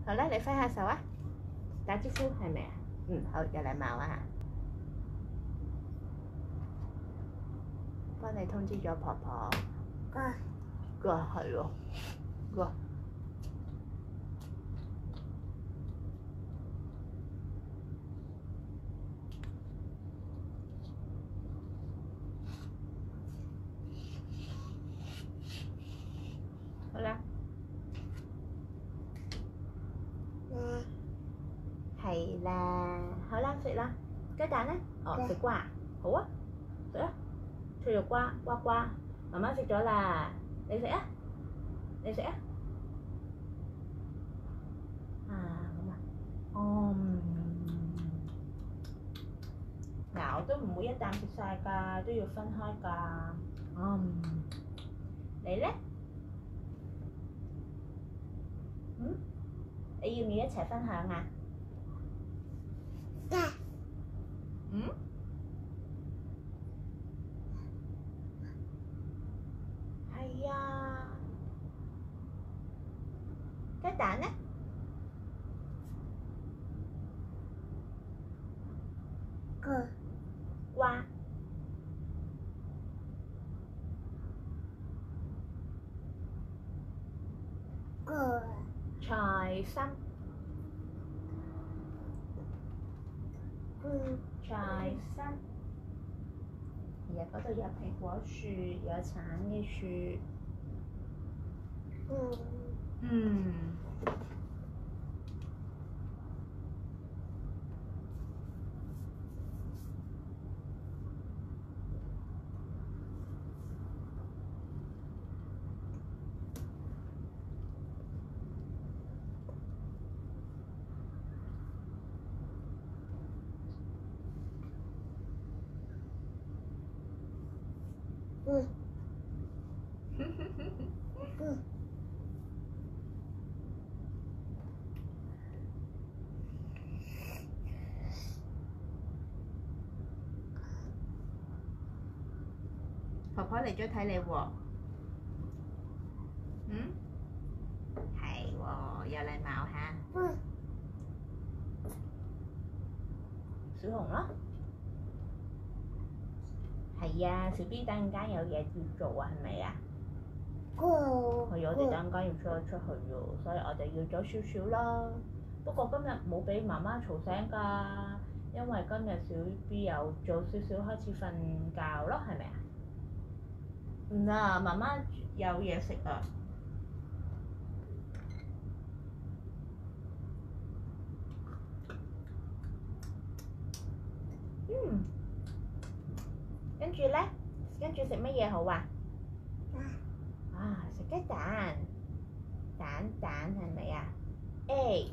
好啦，你揮下手啊，打招呼係咪啊？好，有禮貌啊！幫你通知咗婆婆。個係喎，個。好啦。係啦，好啦，食啦。雞蛋咧？哦，食瓜啊？好啊，食啊！脆肉瓜，瓜瓜，媽媽食咗啦，你食啊？你食啊？啊，咁啊，嗱，我都唔會一啖食晒㗎，都要分開㗎。你咧？你要唔要一齊分享啊？係啊。雞蛋咧？瓜。菜心。菜心。嗰度有蘋果樹，有橙嘅樹。婆婆嚟咗睇你喎。係喎，有禮貌嚇。小紅咯。係啊，小 B 等陣間有嘢要做啊，係咪啊？係我哋等陣間要出去喎，所以我哋要早少少啦。不過今日冇俾媽媽嘈醒㗎，因為今日小 B 又早少少開始瞓覺咯，係咪啊？唔啦，媽媽有嘢食啊。跟住咧，跟住食乜嘢好啊？食雞蛋，蛋係咪啊 ？A。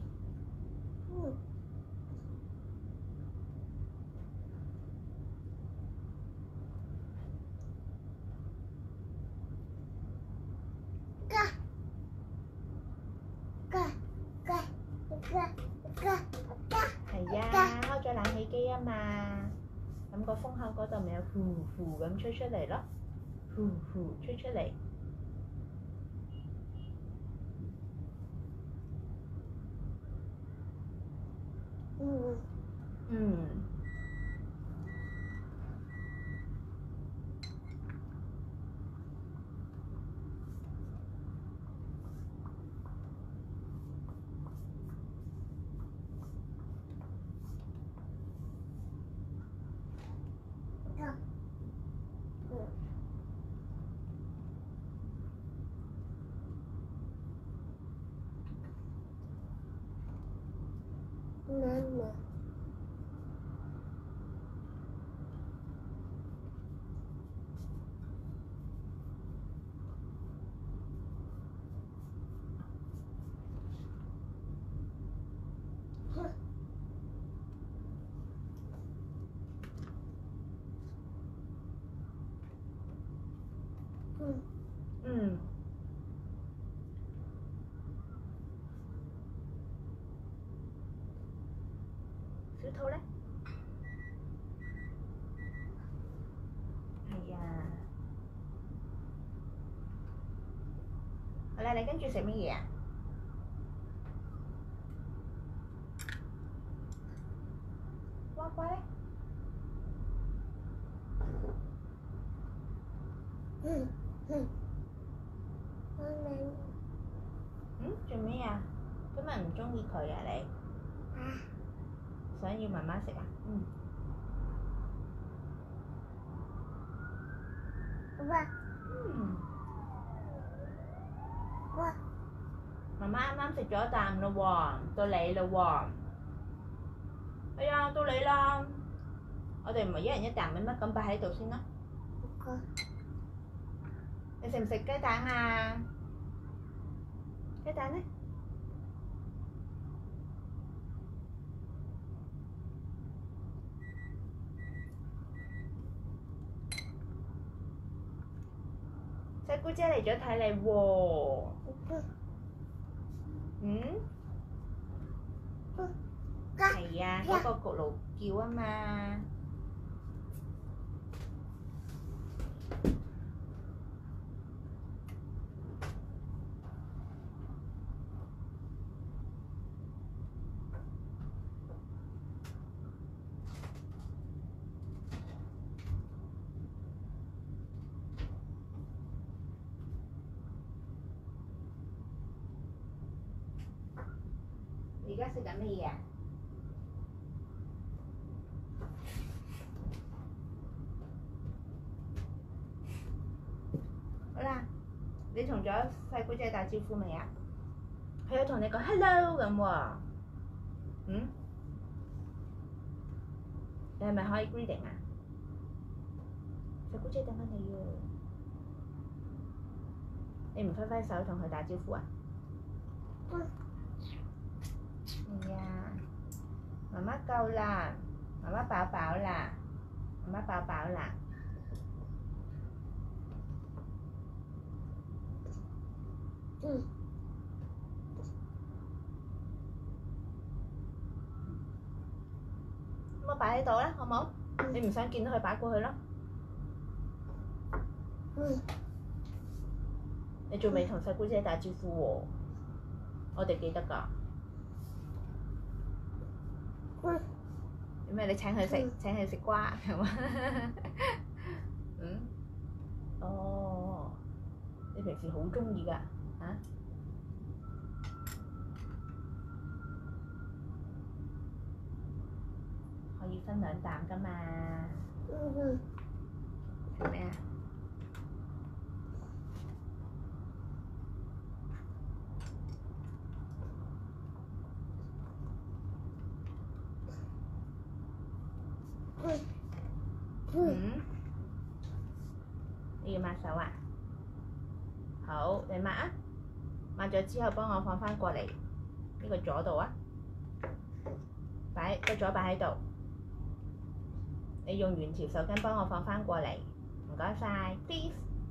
係啊，開咗冷氣機啊嘛，咁個風口嗰度咪有呼呼咁吹出嚟咯，呼呼吹出嚟。小兔咧？係啊。好啦，你跟住食乜嘢啊？ 乖咧？做咩啊？今日唔中意佢啊你？想要媽媽食啊？媽媽啱啱食咗一啖咯喎，到你咯喎。哎呀，到你啦！我哋唔係一人一啖嘅咩？咁擺喺度先啦。你食唔食雞蛋啊？雞蛋咧？細姑姐嚟咗睇你喎。係啊，嗰個焗爐叫啊嘛。你而家食緊乜嘢啊？好啦，你同咗細姑姐打招呼未啊？佢有同你講 hello 咁喎。你係咪可以 greeting 啊？細姑姐等緊你喎。你唔揮揮手同佢打招呼啊？係啊，媽媽夠啦，媽媽飽飽啦，媽媽飽飽啦。咁我擺喺度啦，好冇？你唔想見到佢擺過去咯。你仲未同細姑姐打招呼喎，我哋記得㗎。咩？你請佢食瓜係嘛？哦，你平時好中意㗎嚇？可以分兩啖㗎嘛？係咩啊？你要抹手啊？好，你抹啊！抹咗之後幫我放翻過嚟呢個左度啊，個左擺喺度。你用圓條手巾幫我放翻過嚟，唔該晒 ，please。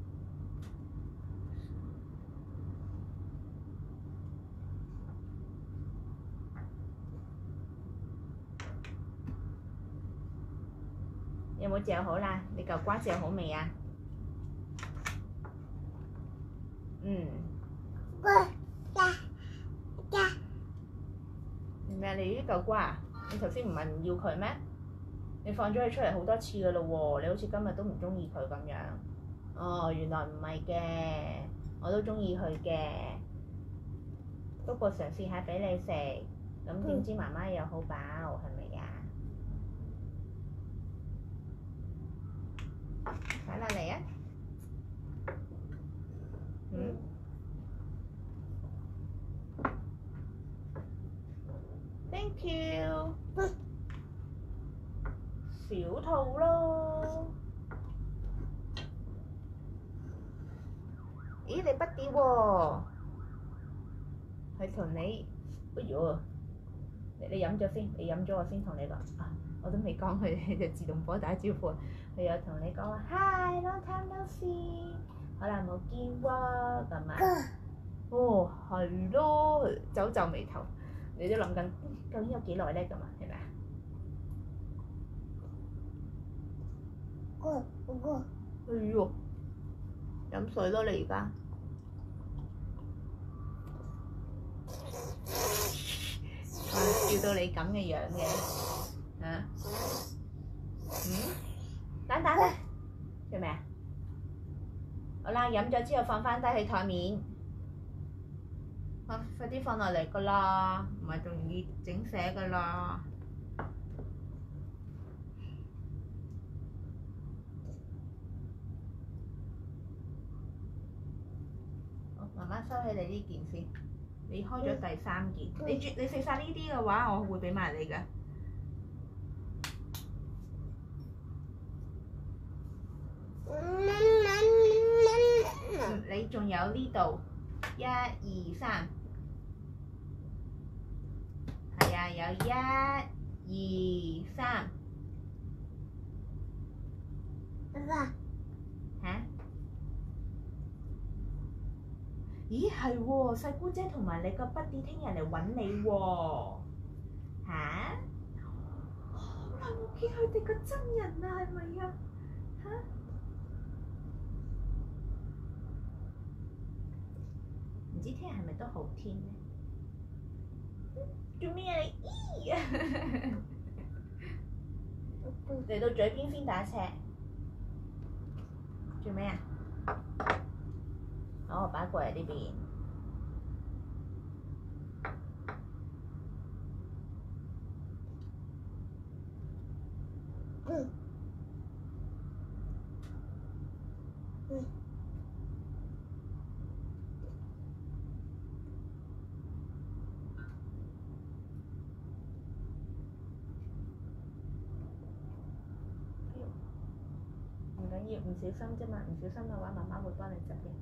有冇嚼好啦？你嚿瓜嚼好未啊？咩？你呢嚿瓜啊？你頭先唔係唔要佢咩？你放咗佢出嚟好多次噶咯喎，你好似今日都唔中意佢咁樣。哦，原來唔係嘅，我都中意佢嘅，不過嘗試下俾你食，咁點知媽媽又好飽，係咪啊？擺落嚟啊！Thank you。小兔咯，咦你不啲喎，係同你，哎呦，你飲咗先，你飲咗我先同你講，我都未講佢就自動幫我打招呼，佢有同你講話 Hi long time no see， 好耐冇見喎咁啊，哦係咯，皺皺眉頭，你都諗緊究竟有幾耐咧咁啊，係咪啊？哎呦，飲水咯你而家，哇笑到你咁嘅樣嘅， 啊？蛋蛋咧，做咩啊？好啦，飲咗之後放翻低喺台面，快啲放落嚟噶啦，唔係仲易整瀉噶啦。好，媽媽收起你呢件先，你開咗第3件，你食晒呢啲嘅話，我會俾埋你㗎。你仲有呢度1、2、3，係啊，有1、2、3。嚇？咦係喎，細姑姐同埋你個 buddy 聽日嚟揾你喎。嚇？好耐冇見佢哋個真人啦，係咪啊？嚇？唔知聽日係咪都好天咧？做咩啊你？嚟到嘴邊先打赤。做咩啊？好，我擺過嚟呢邊。唔緊要，唔小心啫嘛，唔小心嘅話，媽媽會幫你執嘅。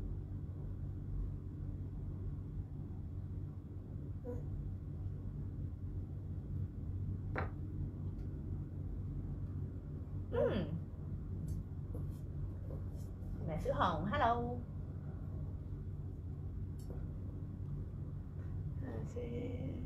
嚟小紅 ，hello。睇下先。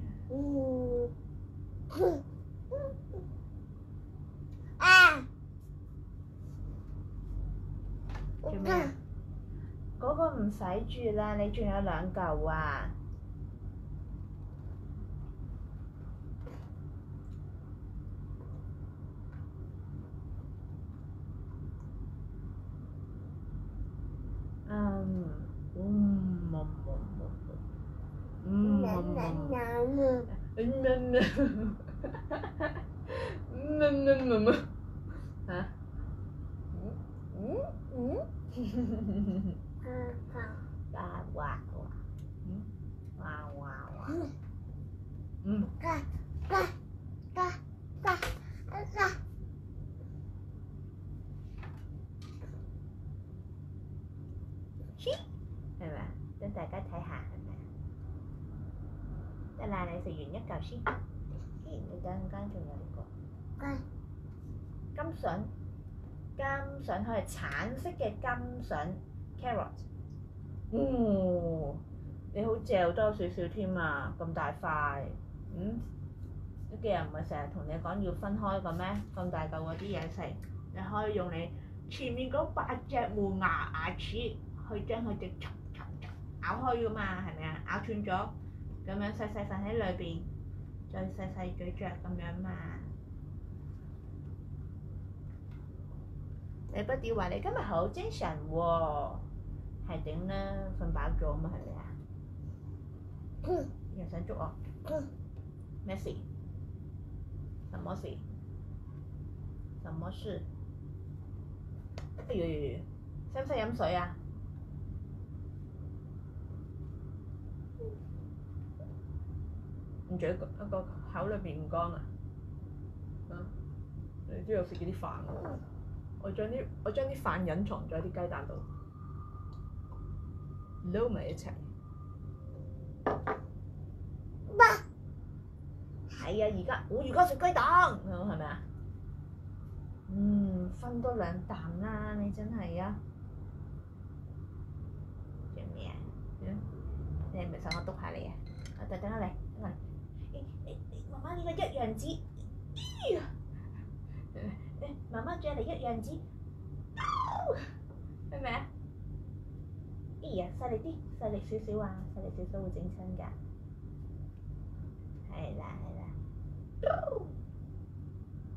做咩啊？嗰個唔使住啦，你仲有2嚿啊！係咪啊？等大家睇下係咪啊？得啦，你食完1嚿先。你等陣間仲有呢個金筍，佢係橙色嘅金筍 carrot。你好嚼多少少添啊！咁大塊，呢幾日唔係成日同你講要分開嘅咩？咁大嚿嗰啲嘢食，你可以用你前面嗰8隻門牙齒去將佢哋咬開噶嘛，係咪啊？咬斷咗，咁樣細細份喺裏邊，再細細咀嚼咁樣嘛。你不啲話你今日好精神喎，係頂啦，瞓飽咗嘛，係咪啊？又想捉我？咩事？什麼事？什麼事？哎呦，使唔使飲水啊？唔仲一個口裏邊唔乾啊！你都有食幾啲飯喎？我將啲飯隱藏咗喺啲雞蛋度，撈埋一齊。係啊，我而家食雞蛋，係咪啊？分多2啖啦，你真係啊！做咩啊？你係咪想我篤下你啊？等下嚟，媽媽呢個1樣子，媽媽再嚟1樣子，係咪啊？哎呀，細力啲，細力少少啊，細力少少會整親㗎。係啦。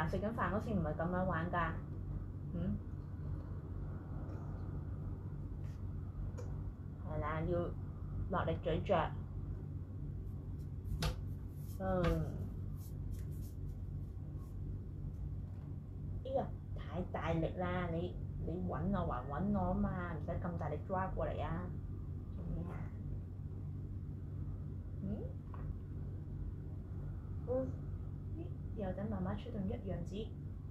飯食緊飯嗰時唔係咁樣玩㗎。係啦，要落力咀嚼。呢個太大力啦！你揾我還揾我啊嘛，唔使咁大力抓過嚟啊！做咩啊？又等媽媽出動一樣子。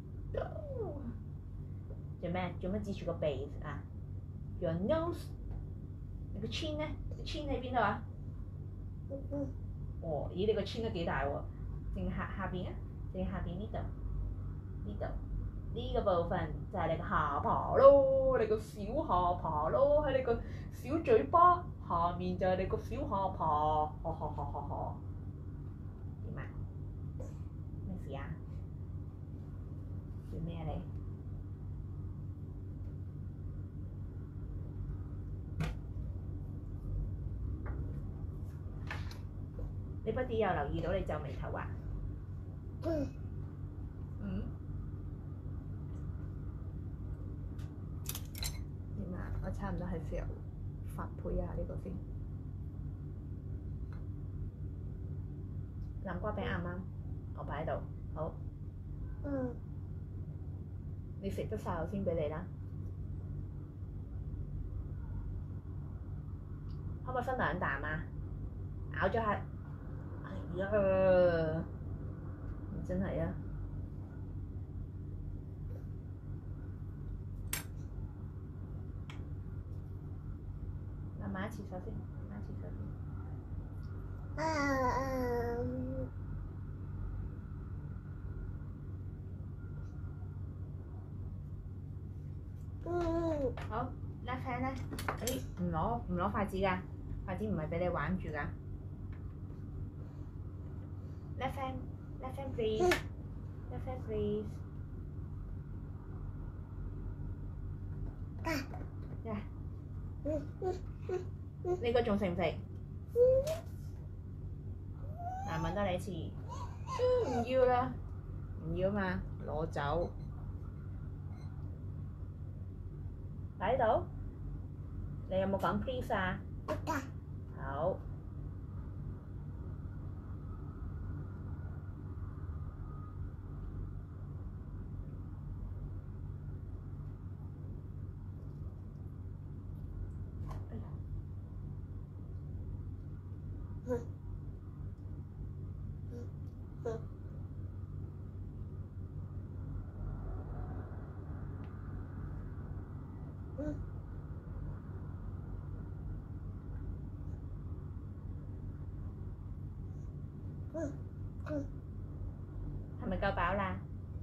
做咩？做咩指住個鼻啊 ？Your nose， 你個 chin 咧？個 chin 喺邊度啊？哦，咦！你個 chin 都幾大喎，淨下邊啊？淨下邊呢度？呢個部分就係你個下巴咯，你個小下巴咯，喺你個小嘴巴下面就係你個小下巴，點啊？咩事啊？做咩啊你？你不啲又留意到你皺眉頭啊？點啊？我差唔多係時候發配下呢個先。南瓜餅啱唔啱？我擺喺度，好。你食得晒我先俾你啦。可唔可以分2啖啊？咬咗下，哎呀，真係啊！抹一次手先，抹一次手先。好 ，left hand 咧，唔攞筷子㗎，筷子唔係俾你玩住㗎。left hand please，left hand please。呢個仲食唔食？嗱，問多你一次，唔要啦，唔要嘛，攞走。擺喺度，你有冇講 please 啊？好。係咪夠飽啦？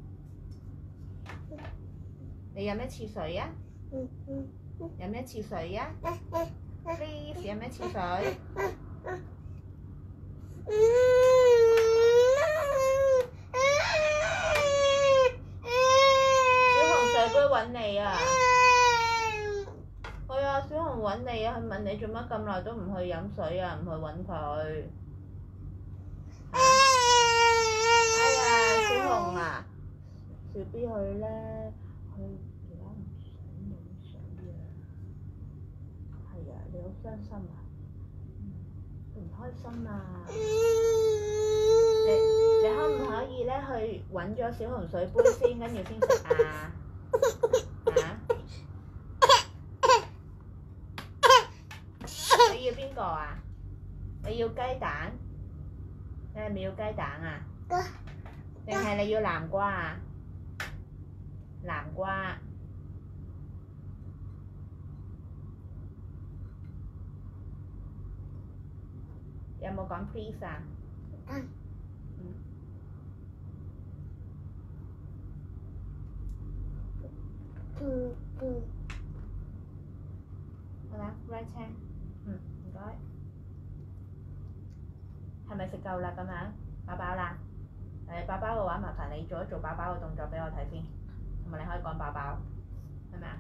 你飲一次水啊？飲一次水啊 ？Please 飲一次水。小紅水杯揾你啊！係啊，小紅揾你啊！佢問你做乜咁耐都唔去飲水啊？唔去揾佢。小紅啊，小 B 佢咧，佢而家唔想飲水啊。係啊，你好傷心啊？唔開心啊？你可唔可以咧去揾咗小紅水杯先，跟住先食啊？你要邊個啊？你要雞蛋？你係咪要雞蛋啊？定係你要南瓜啊？南瓜。有冇講 please 啊？好啦 ，right hand， 唔該。係咪食夠啦？咁樣飽飽啦？飽飽嘅話，麻煩你做一做飽飽嘅動作俾我睇先，同埋你可以講飽飽，係咪啊？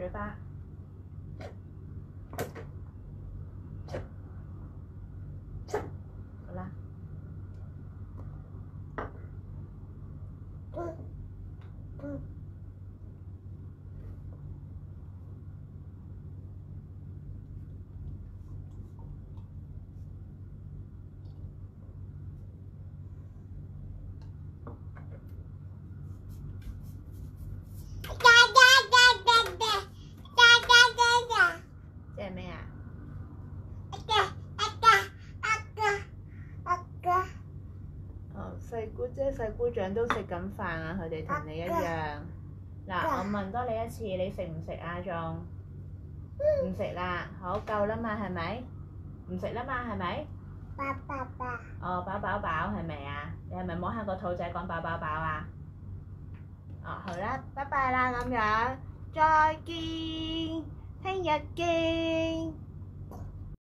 嘴巴。好啦。即係咩啊？細姑姐、細姑丈都食緊飯啊！佢哋同你一樣。嗱，我問多你一次，你食唔食啊？仲唔食啦？好，夠啦嘛，係咪？唔食啦嘛，係咪？哦，飽飽飽係咪啊？你係咪摸下個肚仔講飽飽飽啊？哦，好啦，拜拜啦咁樣，再見，聽日見。